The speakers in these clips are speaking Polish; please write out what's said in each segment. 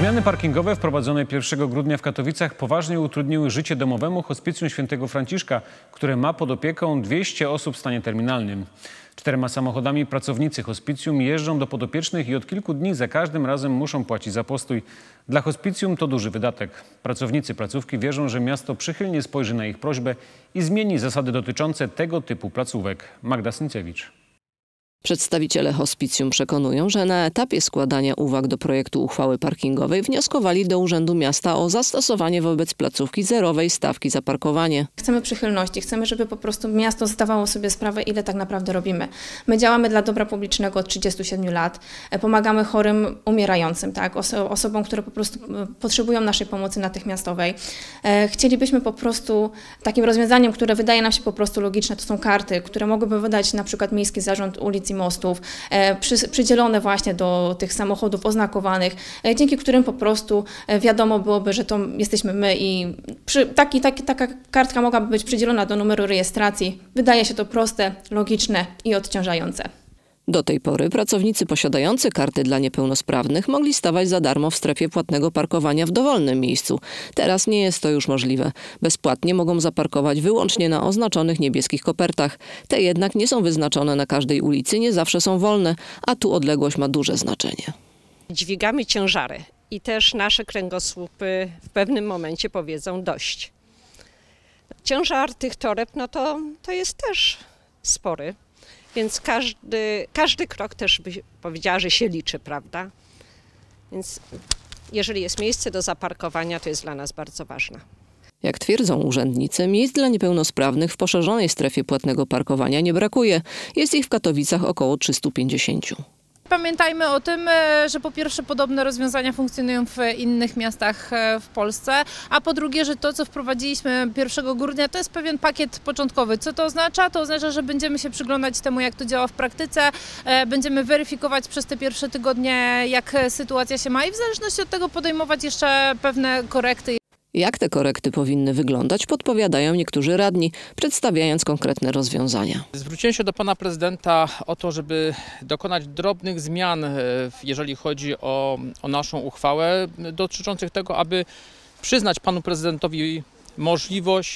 Zmiany parkingowe wprowadzone 1 grudnia w Katowicach poważnie utrudniły życie domowemu Hospicjum Świętego Franciszka, które ma pod opieką 200 osób w stanie terminalnym. 4 samochodami pracownicy hospicjum jeżdżą do podopiecznych i od kilku dni za każdym razem muszą płacić za postój. Dla hospicjum to duży wydatek. Pracownicy placówki wierzą, że miasto przychylnie spojrzy na ich prośbę i zmieni zasady dotyczące tego typu placówek. Magda Syncewicz. Przedstawiciele hospicjum przekonują, że na etapie składania uwag do projektu uchwały parkingowej wnioskowali do Urzędu Miasta o zastosowanie wobec placówki zerowej stawki za parkowanie. Chcemy przychylności, chcemy, żeby po prostu miasto zdawało sobie sprawę, ile tak naprawdę robimy. My działamy dla dobra publicznego od 37 lat, pomagamy chorym, umierającym, tak? Osobom, które po prostu potrzebują naszej pomocy natychmiastowej. Chcielibyśmy po prostu takim rozwiązaniem, które wydaje nam się po prostu logiczne, to są karty, które mogłyby wydać na przykład Miejski Zarząd Ulic i Mostów, przydzielone właśnie do tych samochodów oznakowanych, dzięki którym po prostu wiadomo byłoby, że to jesteśmy my i taka kartka mogłaby być przydzielona do numeru rejestracji. Wydaje się to proste, logiczne i odciążające. Do tej pory pracownicy posiadający karty dla niepełnosprawnych mogli stawać za darmo w strefie płatnego parkowania w dowolnym miejscu. Teraz nie jest to już możliwe. Bezpłatnie mogą zaparkować wyłącznie na oznaczonych niebieskich kopertach. Te jednak nie są wyznaczone na każdej ulicy, nie zawsze są wolne, a tu odległość ma duże znaczenie. Dźwigamy ciężary i też nasze kręgosłupy w pewnym momencie powiedzą dość. Ciężar tych toreb, to jest też spory. Więc każdy krok też by powiedziała, że się liczy, prawda? Więc jeżeli jest miejsce do zaparkowania, to jest dla nas bardzo ważne. Jak twierdzą urzędnicy, miejsc dla niepełnosprawnych w poszerzonej strefie płatnego parkowania nie brakuje. Jest ich w Katowicach około 350. Pamiętajmy o tym, że po pierwsze podobne rozwiązania funkcjonują w innych miastach w Polsce, a po drugie, że to co wprowadziliśmy 1 grudnia to jest pewien pakiet początkowy. Co to oznacza? To oznacza, że będziemy się przyglądać temu, jak to działa w praktyce, będziemy weryfikować przez te pierwsze tygodnie, jak sytuacja się ma i w zależności od tego podejmować jeszcze pewne korekty. Jak te korekty powinny wyglądać, podpowiadają niektórzy radni, przedstawiając konkretne rozwiązania. Zwróciłem się do pana prezydenta o to, żeby dokonać drobnych zmian, jeżeli chodzi o naszą uchwałę, dotyczących tego, aby przyznać panu prezydentowi możliwość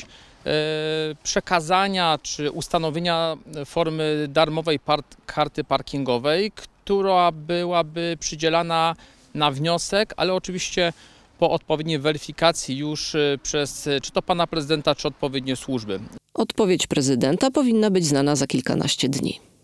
przekazania czy ustanowienia formy darmowej karty parkingowej, która byłaby przydzielana na wniosek, ale oczywiście po odpowiedniej weryfikacji już przez czy to pana prezydenta, czy odpowiednie służby. Odpowiedź prezydenta powinna być znana za kilkanaście dni.